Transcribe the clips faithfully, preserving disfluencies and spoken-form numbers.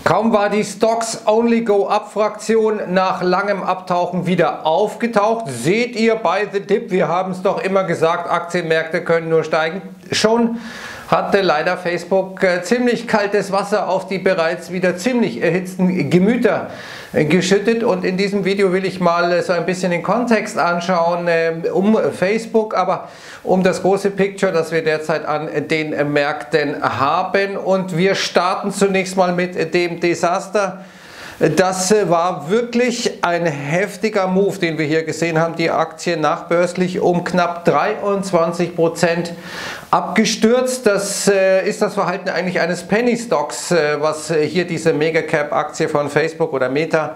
Kaum war die Stocks Only Go Up Fraktion nach langem Abtauchen wieder aufgetaucht. Seht ihr bei The Dip, wir haben es doch immer gesagt, Aktienmärkte können nur steigen. Schon hatte leider Facebook äh, ziemlich kaltes Wasser auf die bereits wieder ziemlich erhitzten Gemüter äh, geschüttet, und in diesem Video will ich mal äh, so ein bisschen den Kontext anschauen äh, um Facebook, aber um das große Picture, das wir derzeit an den äh, Märkten haben. Und wir starten zunächst mal mit äh, dem Desaster. Das war wirklich ein heftiger Move, den wir hier gesehen haben. Die Aktie nachbörslich um knapp dreiundzwanzig Prozent abgestürzt. Das äh, ist das Verhalten eigentlich eines Penny Stocks, äh, was hier diese Megacap-Aktie von Facebook oder Meta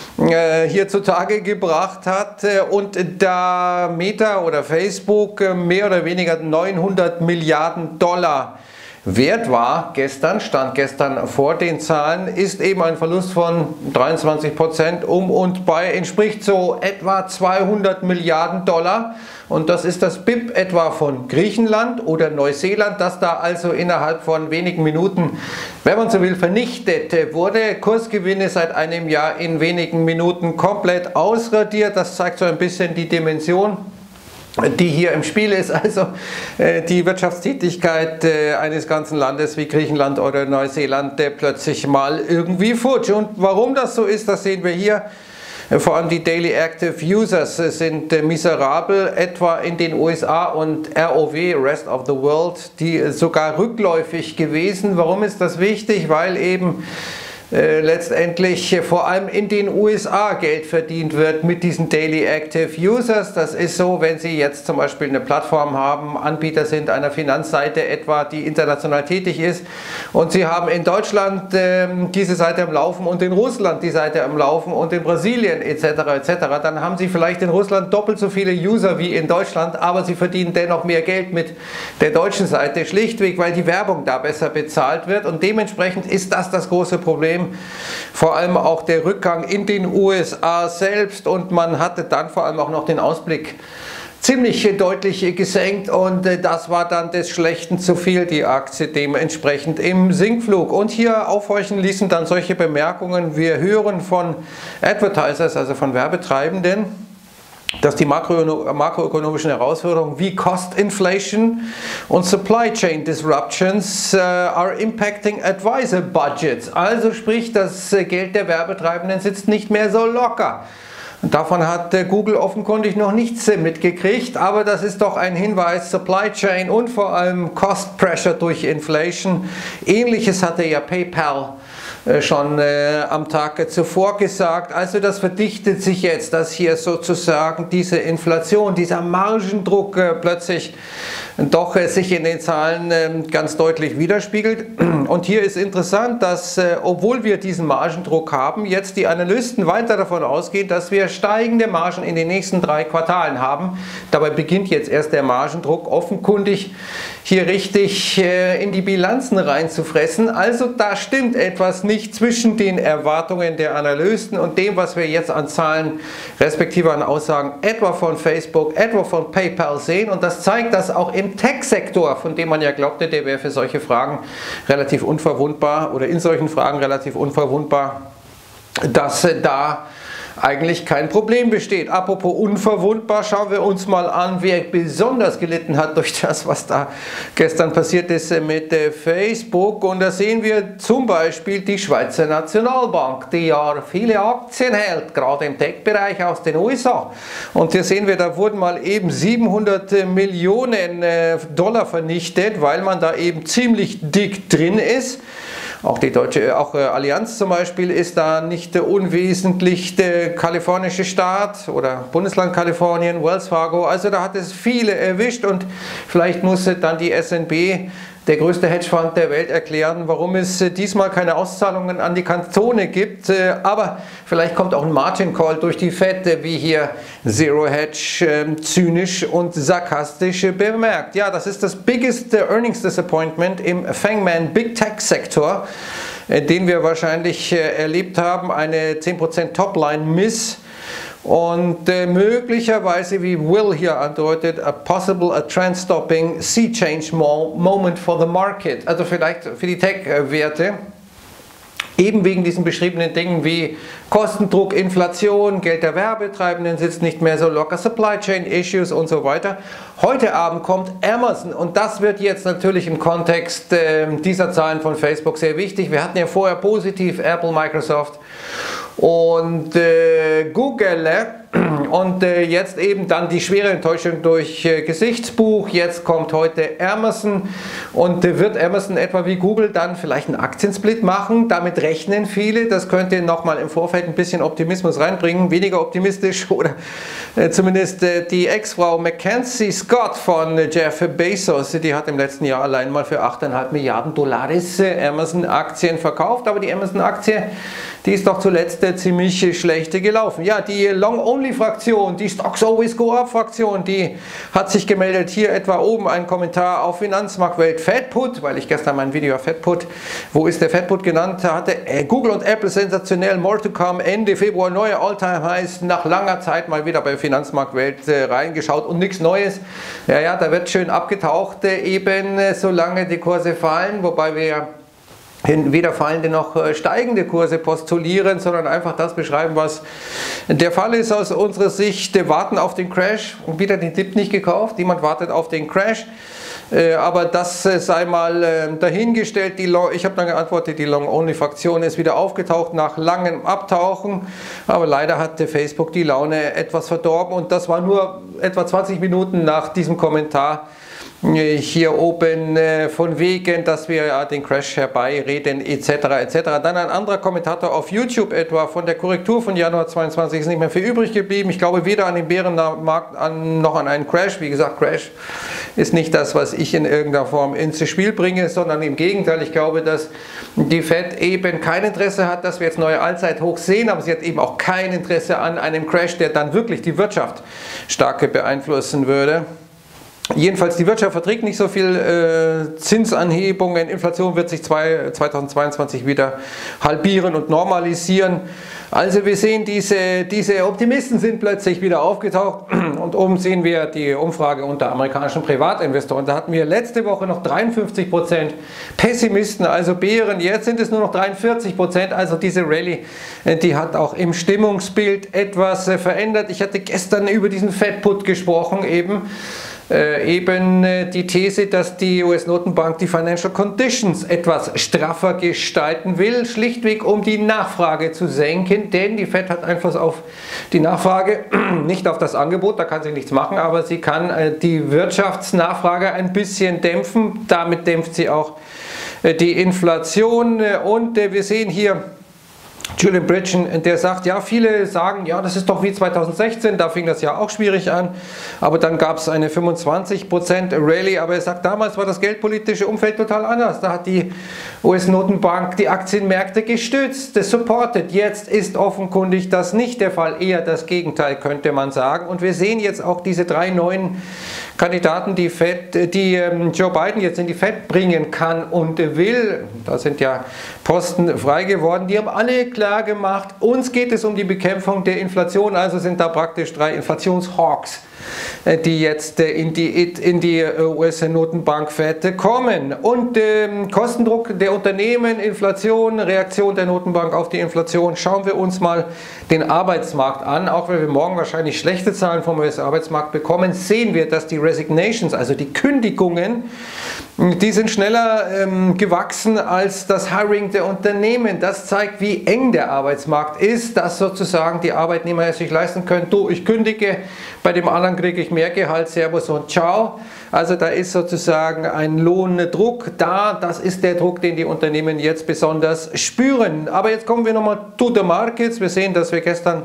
äh, hier zutage gebracht hat. Und da Meta oder Facebook äh, mehr oder weniger neunhundert Milliarden Dollar wert war, gestern, stand gestern vor den Zahlen, ist eben ein Verlust von dreiundzwanzig Prozent um und bei, entspricht so etwa zweihundert Milliarden Dollar. Und das ist das B I P etwa von Griechenland oder Neuseeland, das da also innerhalb von wenigen Minuten, wenn man so will, vernichtet wurde. Kursgewinne seit einem Jahr in wenigen Minuten komplett ausradiert. Das zeigt so ein bisschen die Dimension, die hier im Spiel ist, also äh, die Wirtschaftstätigkeit äh, eines ganzen Landes wie Griechenland oder Neuseeland, der plötzlich mal irgendwie futsch. Und warum das so ist, das sehen wir hier. Äh, vor allem die Daily Active Users äh, sind äh, miserabel, etwa in den U S A und R O W, Rest of the World, die äh, sogar rückläufig gewesen. Warum ist das wichtig? Weil eben Äh, letztendlich äh, vor allem in den U S A Geld verdient wird mit diesen Daily Active Users. Das ist so, wenn Sie jetzt zum Beispiel eine Plattform haben, Anbieter sind einer Finanzseite etwa, die international tätig ist, und Sie haben in Deutschland äh, diese Seite am Laufen und in Russland die Seite am Laufen und in Brasilien et cetera et cetera, dann haben Sie vielleicht in Russland doppelt so viele User wie in Deutschland, aber Sie verdienen dennoch mehr Geld mit der deutschen Seite, schlichtweg, weil die Werbung da besser bezahlt wird, und dementsprechend ist das das große Problem. Vor allem auch der Rückgang in den U S A selbst, und man hatte dann vor allem auch noch den Ausblick ziemlich deutlich gesenkt, und das war dann des Schlechten zu viel, die Aktie dementsprechend im Sinkflug. Und hier aufhorchen ließen dann solche Bemerkungen. Wir hören von Advertisers, also von Werbetreibenden, dass die makro, makroökonomischen Herausforderungen wie Cost Inflation und Supply Chain Disruptions uh, are impacting advisor budgets. Also sprich, das Geld der Werbetreibenden sitzt nicht mehr so locker. Und davon hat Google offenkundig noch nichts mitgekriegt, aber das ist doch ein Hinweis, Supply Chain und vor allem Cost Pressure durch Inflation. Ähnliches hatte ja PayPal schon äh, am Tag zuvor gesagt. Also das verdichtet sich jetzt, dass hier sozusagen diese Inflation, dieser Margendruck äh, plötzlich doch äh, sich in den Zahlen äh, ganz deutlich widerspiegelt. Und hier ist interessant, dass äh, obwohl wir diesen Margendruck haben, jetzt die Analysten weiter davon ausgehen, dass wir steigende Margen in den nächsten drei Quartalen haben. Dabei beginnt jetzt erst der Margendruck offenkundig hier richtig äh, in die Bilanzen reinzufressen. Also da stimmt etwas nicht zwischen den Erwartungen der Analysten und dem, was wir jetzt an Zahlen respektive an Aussagen etwa von Facebook, etwa von PayPal sehen. Und das zeigt, dass auch im Tech-Sektor, von dem man ja glaubte, der wäre für solche Fragen relativ unverwundbar oder in solchen Fragen relativ unverwundbar, dass da eigentlich kein Problem besteht. Apropos unverwundbar, schauen wir uns mal an, wer besonders gelitten hat durch das, was da gestern passiert ist mit Facebook. Und da sehen wir zum Beispiel die Schweizer Nationalbank, die ja viele Aktien hält, gerade im Tech-Bereich aus den U S A. Und hier sehen wir, da wurden mal eben siebenhundert Millionen Dollar vernichtet, weil man da eben ziemlich dick drin ist. Auch die deutsche auch Allianz zum Beispiel ist da nicht unwesentlich, der kalifornische Staat oder Bundesland Kalifornien, Wells Fargo, also da hat es viele erwischt, und vielleicht musste dann die S N B, der größte Hedgefonds der Welt, erklären, warum es diesmal keine Auszahlungen an die Kantone gibt. Aber vielleicht kommt auch ein Margin Call durch die Fed, wie hier Zero Hedge zynisch und sarkastisch bemerkt. Ja, das ist das biggest Earnings Disappointment im Fangman Big Tech Sektor, den wir wahrscheinlich erlebt haben. Eine zehn Prozent Topline-Miss. Und äh, möglicherweise, wie Will hier andeutet, a possible, a trend-stopping, sea change moment for the market. Also vielleicht für die Tech-Werte. Eben wegen diesen beschriebenen Dingen wie Kostendruck, Inflation, Geld der Werbetreibenden sitzt nicht mehr so locker, Supply Chain Issues und so weiter. Heute Abend kommt Amazon und das wird jetzt natürlich im Kontext äh, dieser Zahlen von Facebook sehr wichtig. Wir hatten ja vorher positiv Apple, Microsoft und äh, Google und äh, jetzt eben dann die schwere Enttäuschung durch äh, Gesichtsbuch. Jetzt kommt heute Amazon und äh, wird Amazon etwa wie Google dann vielleicht einen Aktiensplit machen. Damit rechnen viele. Das könnte nochmal im Vorfeld ein bisschen Optimismus reinbringen. Weniger optimistisch oder äh, zumindest äh, die Ex-Frau Mackenzie Scott von äh, Jeff Bezos. Die hat im letzten Jahr allein mal für acht Komma fünf Milliarden Dollars äh, Amazon-Aktien verkauft. Aber die Amazon-Aktie, die ist doch zuletzt äh, ziemlich schlecht gelaufen. Ja, die Long-Only-Fraktion, die Stocks Always Go Up-Fraktion, die hat sich gemeldet. Hier etwa oben ein Kommentar auf Finanzmarktwelt Fedput, weil ich gestern mein Video Fedput, wo ist der Fedput genannt hatte. Äh, Google und Apple sensationell, more to come, Ende Februar neue All-Time-Highs, nach langer Zeit mal wieder bei Finanzmarktwelt äh, reingeschaut und nichts Neues. Ja, ja, da wird schön abgetaucht, äh, eben äh, solange die Kurse fallen, wobei wir ja weder fallende noch steigende Kurse postulieren, sondern einfach das beschreiben, was der Fall ist aus unserer Sicht. Wir warten auf den Crash und wieder den Dip nicht gekauft. Niemand wartet auf den Crash. Aber das sei mal dahingestellt. Die Long, ich habe dann geantwortet, die Long-Only-Fraktion ist wieder aufgetaucht nach langem Abtauchen. Aber leider hat Facebook die Laune etwas verdorben und das war nur etwa zwanzig Minuten nach diesem Kommentar hier oben äh, von wegen, dass wir ja den Crash herbeireden et cetera et cetera. Dann ein anderer Kommentator auf YouTube etwa, von der Korrektur von Januar zweiundzwanzig ist nicht mehr viel übrig geblieben. Ich glaube weder an den Bärenmarkt an, noch an einen Crash. Wie gesagt, Crash ist nicht das, was ich in irgendeiner Form ins Spiel bringe, sondern im Gegenteil. Ich glaube, dass die Fed eben kein Interesse hat, dass wir jetzt neue Allzeithochs sehen, aber sie hat eben auch kein Interesse an einem Crash, der dann wirklich die Wirtschaft stark beeinflussen würde. Jedenfalls die Wirtschaft verträgt nicht so viel äh, Zinsanhebungen, Inflation wird sich zwei, zweitausendzweiundzwanzig wieder halbieren und normalisieren. Also wir sehen, diese, diese Optimisten sind plötzlich wieder aufgetaucht und oben sehen wir die Umfrage unter amerikanischen Privatinvestoren. Da hatten wir letzte Woche noch dreiundfünfzig Prozent Pessimisten, also Bären, jetzt sind es nur noch dreiundvierzig Prozent, also diese Rallye, die hat auch im Stimmungsbild etwas äh, verändert. Ich hatte gestern über diesen Fedput gesprochen eben. Äh, eben äh, die These, dass die U S-Notenbank die Financial Conditions etwas straffer gestalten will, schlichtweg um die Nachfrage zu senken, denn die Fed hat Einfluss auf die Nachfrage, nicht auf das Angebot, da kann sie nichts machen, aber sie kann äh, die Wirtschaftsnachfrage ein bisschen dämpfen, damit dämpft sie auch äh, die Inflation und äh, wir sehen hier Julian Bridgen, der sagt, ja, viele sagen, ja, das ist doch wie zweitausendsechzehn, da fing das ja auch schwierig an, aber dann gab es eine fünfundzwanzig Prozent Rallye, aber er sagt, damals war das geldpolitische Umfeld total anders, da hat die U S-Notenbank die Aktienmärkte gestützt, supported, jetzt ist offenkundig das nicht der Fall, eher das Gegenteil könnte man sagen und wir sehen jetzt auch diese drei neuen Kandidaten, die, Fed, die ähm, Joe Biden jetzt in die Fed bringen kann und will, da sind ja Posten frei geworden, die haben alle klar gemacht, uns geht es um die Bekämpfung der Inflation, also sind da praktisch drei Inflationshawks, die jetzt in die, in die U S-Notenbank Fed kommen. Und ähm, Kostendruck der Unternehmen, Inflation, Reaktion der Notenbank auf die Inflation. Schauen wir uns mal den Arbeitsmarkt an. Auch wenn wir morgen wahrscheinlich schlechte Zahlen vom U S-Arbeitsmarkt bekommen, sehen wir, dass die Resignations, also die Kündigungen, die sind schneller ähm, gewachsen als das Hiring der Unternehmen. Das zeigt, wie eng der Arbeitsmarkt ist, dass sozusagen die Arbeitnehmer es sich leisten können, du, ich kündige, bei dem anderen kriege ich mehr Gehalt, Servus und Ciao. Also da ist sozusagen ein Lohndruck da, das ist der Druck, den die Unternehmen jetzt besonders spüren. Aber jetzt kommen wir nochmal to the markets. Wir sehen, dass wir gestern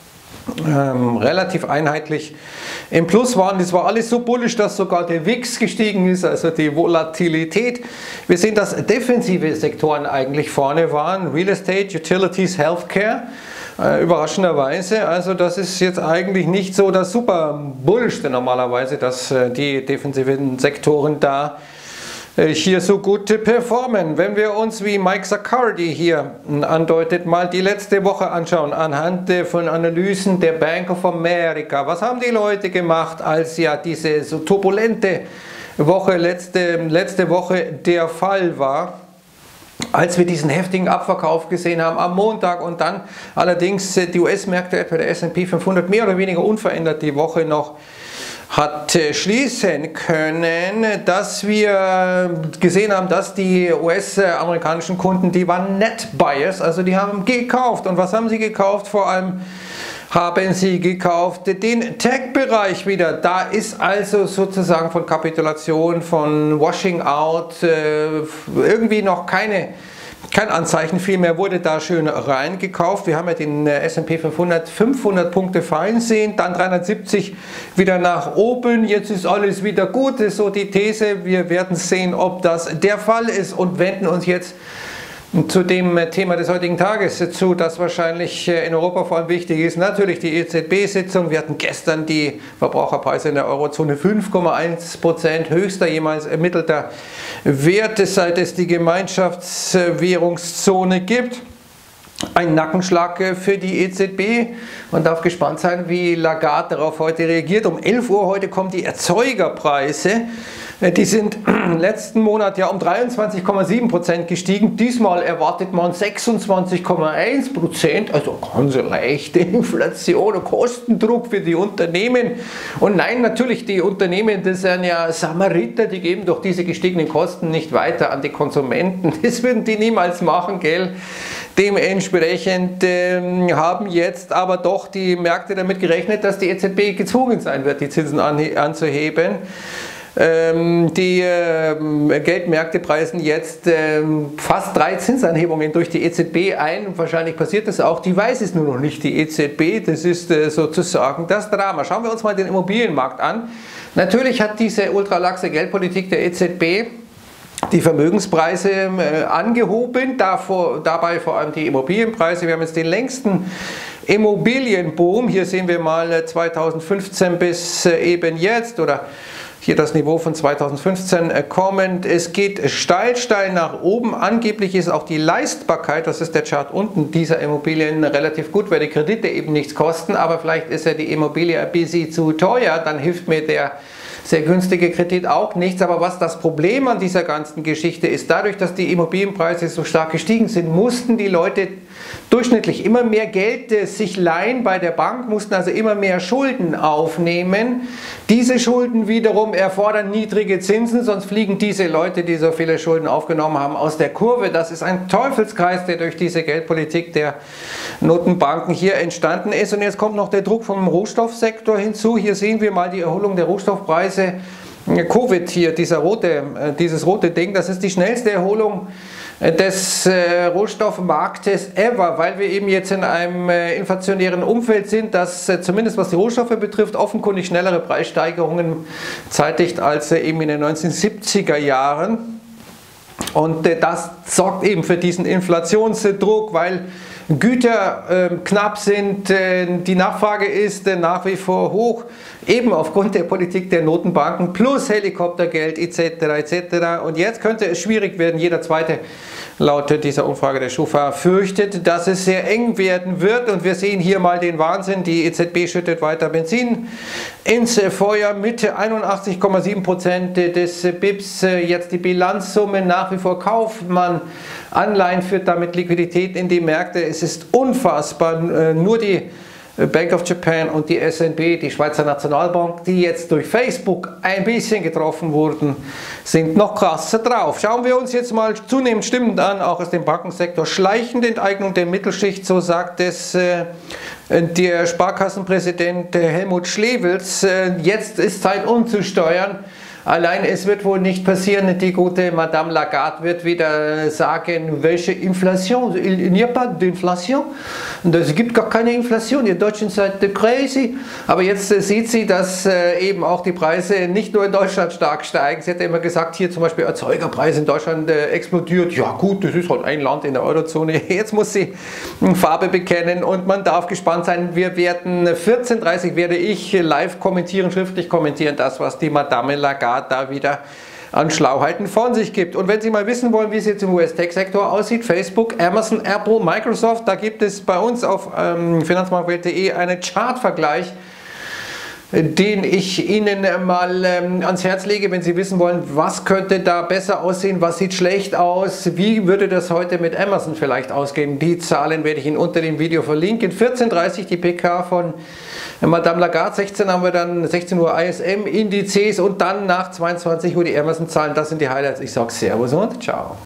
Ähm, relativ einheitlich im Plus waren. Das war alles so bullisch, dass sogar der W I X gestiegen ist, also die Volatilität. Wir sehen, dass defensive Sektoren eigentlich vorne waren, Real Estate, Utilities, Healthcare, äh, überraschenderweise. Also das ist jetzt eigentlich nicht so das super Bullste normalerweise, dass äh, die defensiven Sektoren da hier so gut performen. Wenn wir uns, wie Mike Zaccardi hier andeutet, mal die letzte Woche anschauen, anhand von Analysen der Bank of America. Was haben die Leute gemacht, als ja diese so turbulente Woche, letzte, letzte Woche der Fall war? als wir diesen heftigen Abverkauf gesehen haben am Montag und dann allerdings die U S-Märkte, etwa der S und P fünfhundert, mehr oder weniger unverändert die Woche noch hat schließen können, dass wir gesehen haben, dass die U S-amerikanischen Kunden, die waren Net Buyers, also die haben gekauft. Und was haben sie gekauft? Vor allem haben sie gekauft den Tech-Bereich wieder. Da ist also sozusagen von Kapitulation, von Washing Out äh, irgendwie noch keine Kein Anzeichen, vielmehr wurde da schön reingekauft. Wir haben ja den S und P fünfhundert fünfhundert Punkte fallen sehen, dann dreihundertsiebzig wieder nach oben. Jetzt ist alles wieder gut, ist so die These. Wir werden sehen, ob das der Fall ist und wenden uns jetzt zu dem Thema des heutigen Tages zu, das wahrscheinlich in Europa vor allem wichtig ist. Natürlich die E Z B-Sitzung. Wir hatten gestern die Verbraucherpreise in der Eurozone fünf Komma eins Prozent, höchster jemals ermittelter Wert, seit es die Gemeinschaftswährungszone gibt. Ein Nackenschlag für die E Z B. Man darf gespannt sein, wie Lagarde darauf heute reagiert. Um elf Uhr heute kommen die Erzeugerpreise. Die sind im letzten Monat ja um dreiundzwanzig Komma sieben Prozent gestiegen. Diesmal erwartet man sechsundzwanzig Komma eins Prozent, also ganz leichte Inflation und Kostendruck für die Unternehmen. Und nein, natürlich, die Unternehmen, das sind ja Samariter, die geben doch diese gestiegenen Kosten nicht weiter an die Konsumenten. Das würden die niemals machen, gell? Dementsprechend äh, haben jetzt aber doch die Märkte damit gerechnet, dass die E Z B gezwungen sein wird, die Zinsen an, anzuheben. Ähm, die äh, Geldmärkte preisen jetzt äh, fast drei Zinsanhebungen durch die E Z B ein. Und wahrscheinlich passiert das auch. Die weiß es nur noch nicht, die E Z B. Das ist äh, sozusagen das Drama. Schauen wir uns mal den Immobilienmarkt an. Natürlich hat diese ultralaxe Geldpolitik der E Z B die Vermögenspreise äh, angehoben, davor, dabei vor allem die Immobilienpreise. Wir haben jetzt den längsten Immobilienboom. Hier sehen wir mal zweitausendfünfzehn bis äh, eben jetzt, oder hier das Niveau von zweitausendfünfzehn kommend. Es geht steil, steil nach oben. Angeblich ist auch die Leistbarkeit, das ist der Chart unten, dieser Immobilien relativ gut, weil die Kredite eben nichts kosten. Aber vielleicht ist ja die Immobilie ein bisschen zu teuer, dann hilft mir der sehr günstige Kredit auch nichts. Aber was das Problem an dieser ganzen Geschichte ist, dadurch, dass die Immobilienpreise so stark gestiegen sind, mussten die Leute durchschnittlich immer mehr Geld äh, sich leihen bei der Bank, mussten also immer mehr Schulden aufnehmen. Diese Schulden wiederum erfordern niedrige Zinsen, sonst fliegen diese Leute, die so viele Schulden aufgenommen haben, aus der Kurve. Das ist ein Teufelskreis, der durch diese Geldpolitik der Notenbanken hier entstanden ist. Und jetzt kommt noch der Druck vom Rohstoffsektor hinzu. Hier sehen wir mal die Erholung der Rohstoffpreise. Covid hier, dieser rote, dieses rote Ding, das ist die schnellste Erholung des äh, Rohstoffmarktes ever, weil wir eben jetzt in einem äh, inflationären Umfeld sind, das äh, zumindest was die Rohstoffe betrifft, offenkundig schnellere Preissteigerungen zeitigt als äh, eben in den neunzehnhundertsiebziger Jahren. Und äh, das sorgt eben für diesen Inflationsdruck, weil Güter äh, knapp sind, äh, die Nachfrage ist äh, nach wie vor hoch, eben aufgrund der Politik der Notenbanken plus Helikoptergeld et cetera et cetera. Und jetzt könnte es schwierig werden. Jeder zweite laut dieser Umfrage der Schufa fürchtet, dass es sehr eng werden wird. Und wir sehen hier mal den Wahnsinn. Die E Z B schüttet weiter Benzin ins Feuer mit einundachtzig Komma sieben Prozent des B I Ps. Jetzt die Bilanzsumme nach wie vor kauft man Anleihen, führt damit Liquidität in die Märkte. Es ist unfassbar. Nur die Bank of Japan und die S N B, die Schweizer Nationalbank, die jetzt durch Facebook ein bisschen getroffen wurden, sind noch krasser drauf. Schauen wir uns jetzt mal zunehmend stimmend an, auch aus dem Bankensektor. Schleichende Enteignung der Mittelschicht, so sagt es äh, der Sparkassenpräsident Helmut Schlewels. Äh, jetzt ist Zeit umzusteuern. Allein es wird wohl nicht passieren, die gute Madame Lagarde wird wieder sagen, welche Inflation, il n'y a pas d'inflation, es gibt gar keine Inflation, ihr Deutschen seid crazy, aber jetzt äh, sieht sie, dass äh, eben auch die Preise nicht nur in Deutschland stark steigen. Sie hat ja immer gesagt, hier zum Beispiel Erzeugerpreise in Deutschland äh, explodiert, ja gut, das ist halt ein Land in der Eurozone, jetzt muss sie Farbe bekennen und man darf gespannt sein, wir werden vierzehn Uhr dreißig werde ich live kommentieren, schriftlich kommentieren, das was die Madame Lagarde da wieder an Schlauheiten von sich gibt. Und wenn Sie mal wissen wollen, wie es jetzt im U S-Tech-Sektor aussieht, Facebook, Amazon, Apple, Microsoft, da gibt es bei uns auf ähm, finanzmarktwelt punkt de einen Chartvergleich den ich Ihnen mal ähm, ans Herz lege, wenn Sie wissen wollen, was könnte da besser aussehen, was sieht schlecht aus, wie würde das heute mit Amazon vielleicht ausgehen. Die Zahlen werde ich Ihnen unter dem Video verlinken. vierzehn Uhr dreißig die P K von Madame Lagarde, sechzehn haben wir dann, sechzehn Uhr I S M-Indizes und dann nach zweiundzwanzig Uhr die Amazon-Zahlen. Das sind die Highlights. Ich sage Servus und ciao.